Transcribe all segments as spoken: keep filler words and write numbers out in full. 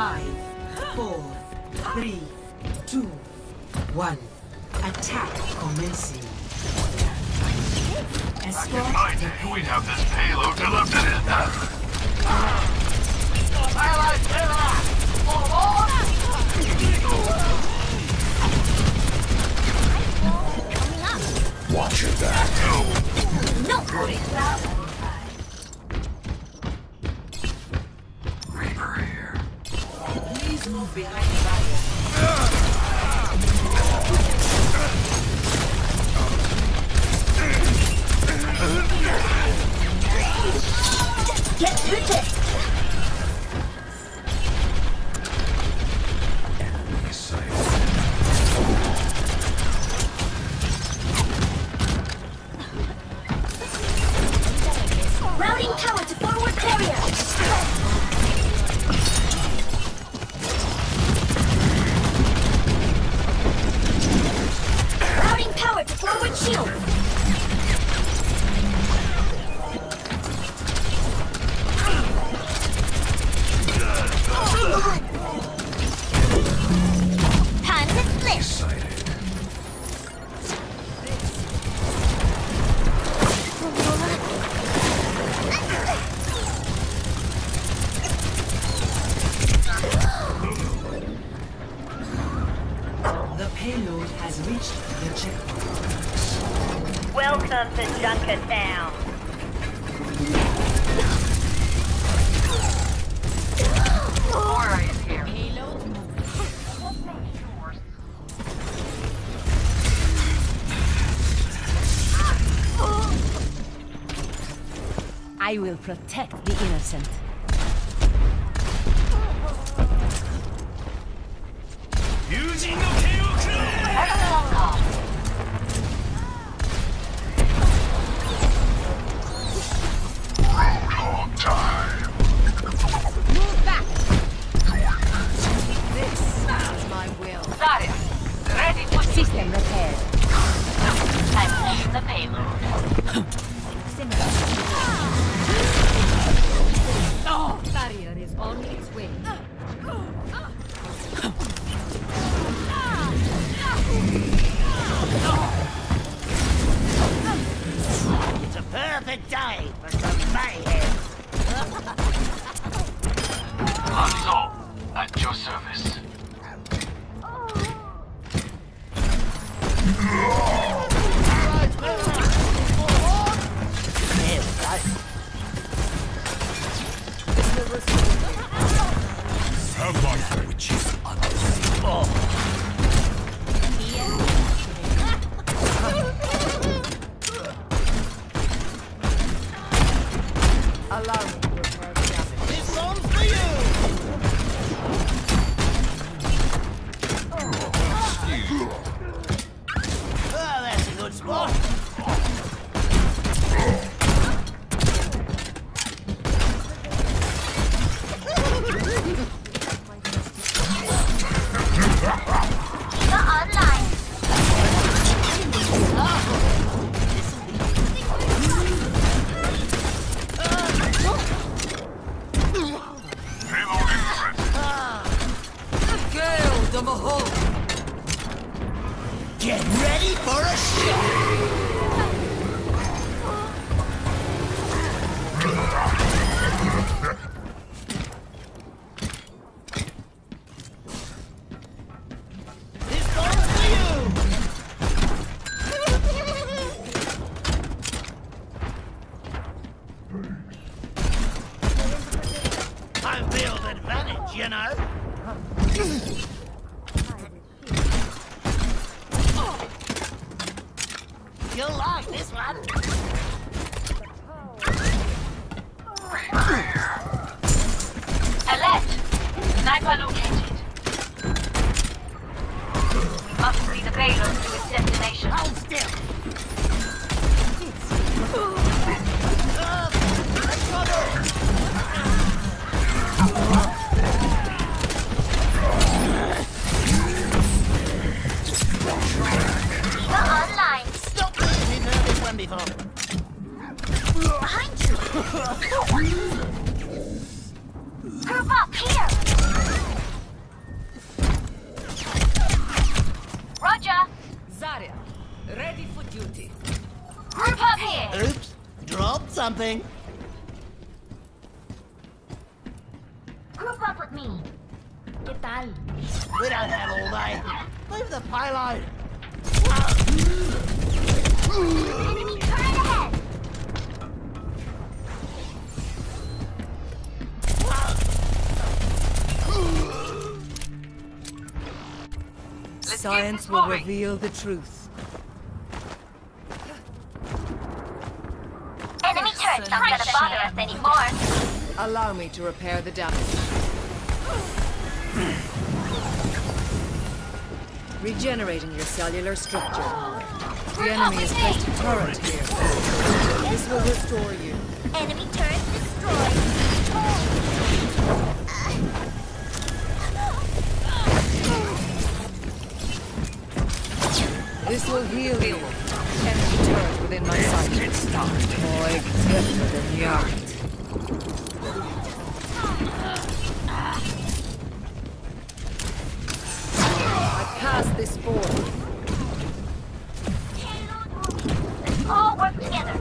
Five, four, three, two, one. Attack commencing. Escort I the think we'd have this payload delivered in. Watch your back. No. Reaper here. Please move behind the barrier. Get through this. Enemy sight. Routing power to forward carrier. Routing power to forward shield. Time to split. Sighted. The payload has reached the checkpoint. Welcome to Junkertown. Aura is here. I will protect the innocent. Long time. Move back! This is my will. Zarya, ready for System repaired. I'm pushing the payload. Oh, barrier is on its way. It's a perfect day for some mayhem. Hanzo, at your service. Which is unbelievable. Allow me to repair the damage. This one's for you! Oh, that's a good spot. You're online. Payload incorrect. Gale de Mahal. Get ready for a shot! This one's for you! Home field advantage, you know. You'll like this one. Alert! Sniper located. Must see the payload to its destination. Hold still. Uh, let's go. You're online. Stop it! We've heard this one before. something. Group up with me. ¿Qué tal? We don't have all day. Leave the payload. Enemy turret ahead. Science will reveal the truth. Enemy turret's not gonna bother us anymore. Allow me to repair the damage. Regenerating your cellular structure. The enemy has placed a turret here. This will restore you. Enemy turret destroyed. This will heal you. Enemy turret within my sight. Moig teffer den jakt. I pass this forward. Let's all work together.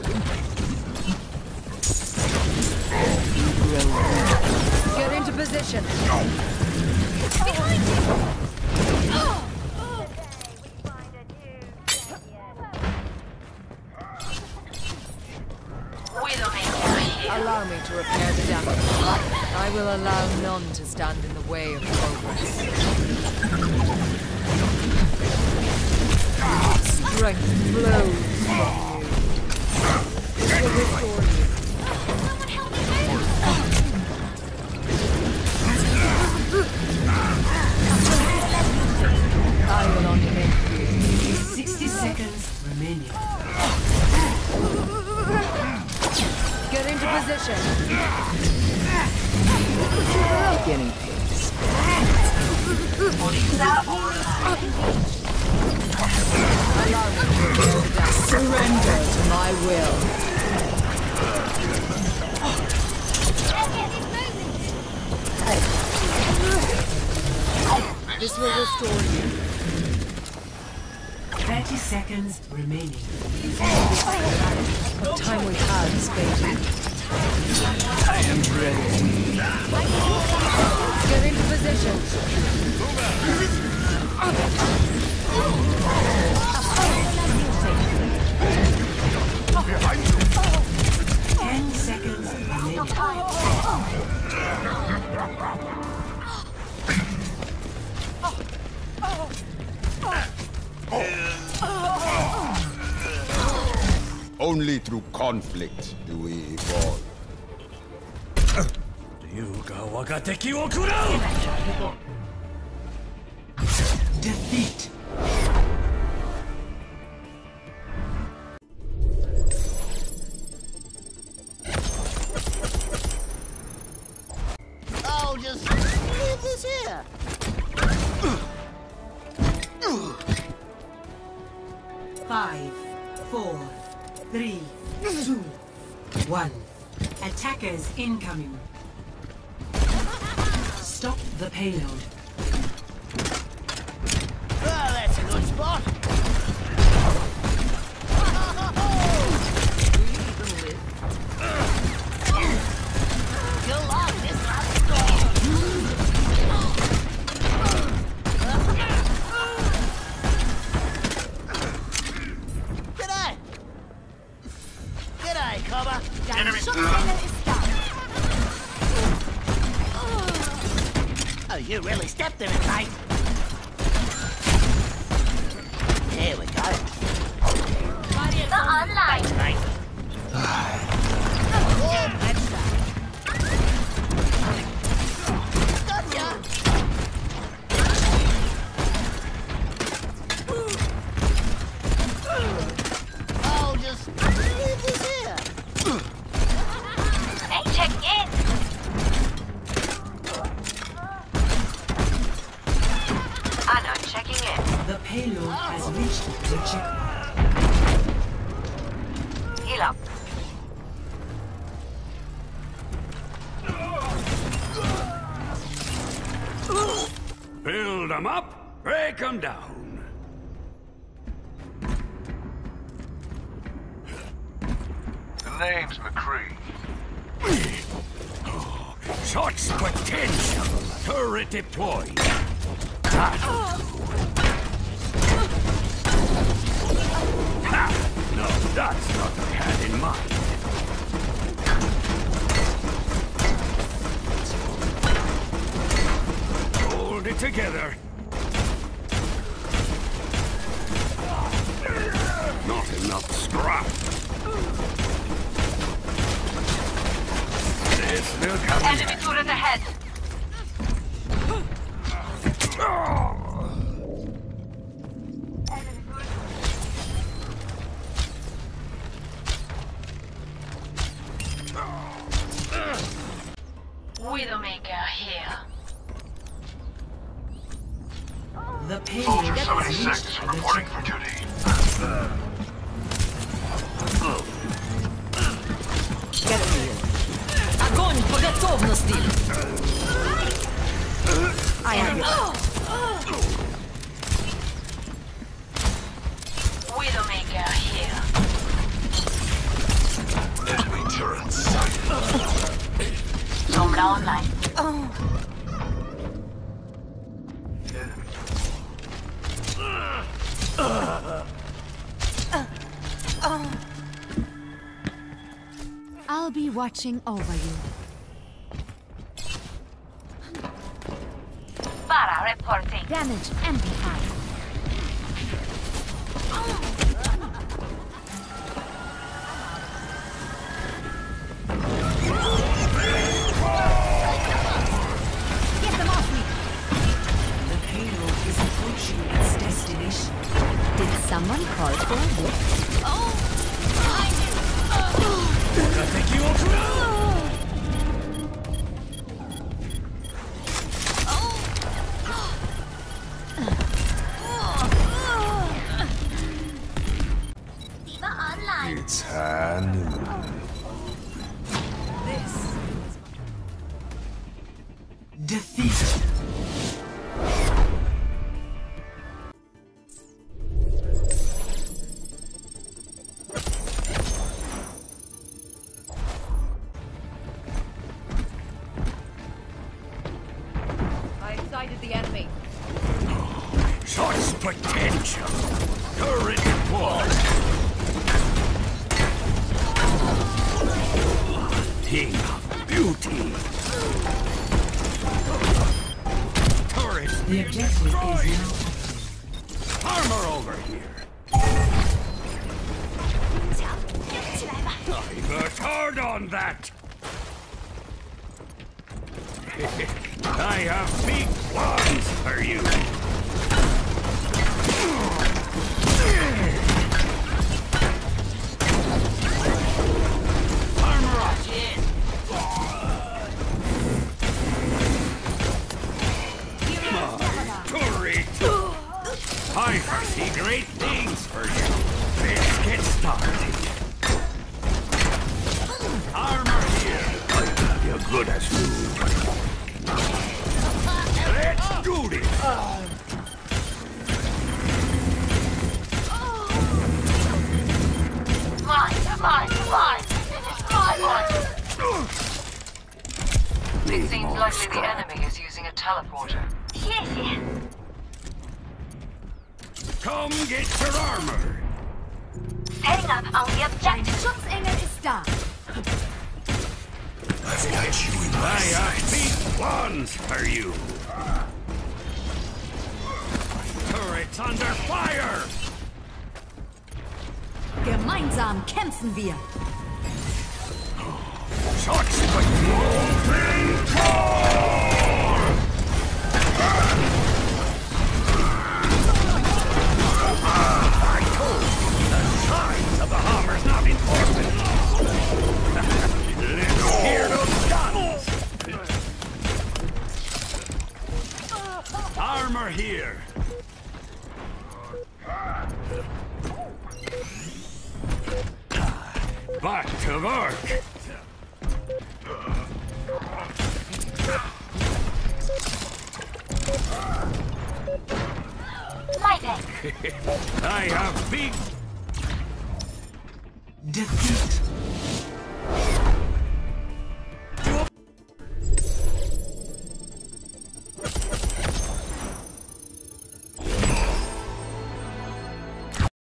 Get into position. Behind you. Allow me to repair the damage. I will allow none to stand in the way of progress. Strength flows from you. This will restore you. Someone help me I will unmake you. sixty seconds remaining. Get into position. Guinea pigs. Allow me to repair the damage. Surrender to my will. This will restore you. thirty seconds remaining. What time we have is fading. I am ready. Get into position. Ten seconds remaining. Only through conflict do we evolve. Defeat. Oh, just leave this here. Five, four, three, two, one. Attackers incoming. Stop the payload. Oh, that's a good spot. You'll like this last score. G'day. G'day, Cobber. Enemy. Oh, you really stepped in it, mate. Here we go. The online. Mate. Oh, that's that. Gotcha. Oh, just leave this here. Hey, check in. Anna, checking in. The payload has reached the checkpoint. Heal up. Build them up, break them down. name's McCree. Shots potential. Turret deployed. That'll do. Ha! No, that's not what I had in mind. Hold it together. Not enough scrap. This will come. Enemy turret ahead. Widowmaker here. The payload Soldier has seventy-six reached the reporting for checkpoint. duty. Get here. Огонь по готовности! I have you. Widowmaker here. Enemy turrets. Sombra online. I'll be watching over you. Para reporting. Damage amplified. Get them off me! The payload is approaching its destination. Did someone call for a lift? Diva online. It's Hanu. Defeated. I sighted the enemy. Shots potential. Turret deployed. Thing of beauty. Turret The objective is now. armor over here. I worked hard on that. I have big plans for you. Armor up. My turret. I foresee great things for you. Let's get started. Armor here. I have you good as new. Let's do this. Mine, mine, mine. This is my one. It seems likely the enemy is using a teleporter. Yes, yes. Come get your armor. Setting up on the objective. Schutzengel ist da. I've got you in I my have sights. big plans for you. Turrets under fire. Gemeinsam kämpfen wir. Shots but moving forward. I told you the size of the hammer's not important. Let's hear those guns. Armor here. Back to work. My deck. I have big Defeat.